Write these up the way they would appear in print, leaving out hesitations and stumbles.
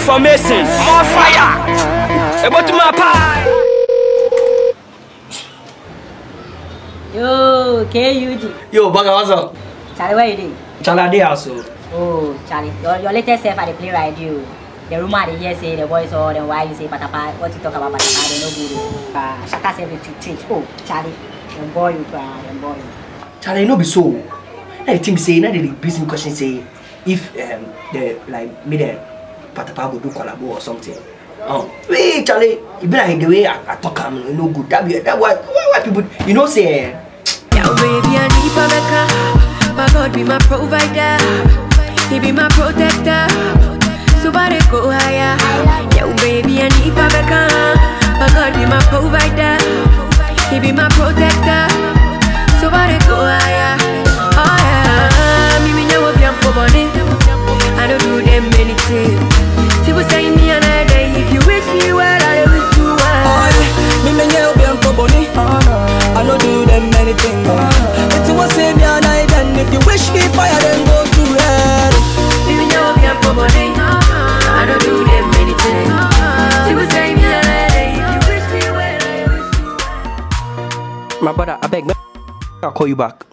information. More fire. About my pie. Yo, Eugene. Yo, Baga, what's up? Charlie, where you doing? Charlie, also. Oh, Charlie, your latest self at the play right you. The rumor they hear say the voice or the why you say patapa, what you talk about patapa, they no good. Shaka say every treat. Oh, Charlie, your boy you cry, your boy. Charlie, no be so. I think say, now the business question say, if the like me the patapa go do collabo or something. Oh, wait, Charlie, you be like the way I talk, I'm no good. That why people, you know, say. Yo, baby, I need Pameka. My God be my provider. He be my protector. So body go higher. Yo, baby, I need Pameka. My God be my provider. He be my protector. So body go higher. Oh yeah, me know what I'm for money. I don't do them anything. People say me another day. If you wish me well, I wish you well. Oh yeah, me know what I'm for money. I don't do them anything. If you want to say me another day, if you wish me fire, then go to hell. Me know what I'm for money. I don't do them anything. People say me another day. If you wish me well, I wish you well. My brother, I beg, I'll call you back.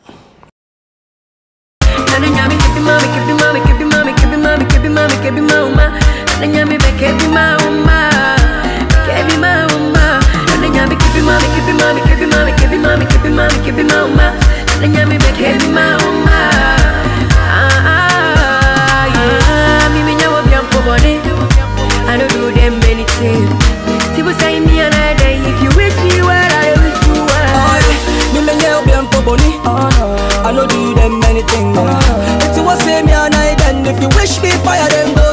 I don't do them anything. People say me another day. If you wish me well, I wish you well. I don't do them anything. If you want to say me another day, if you wish me fire, then go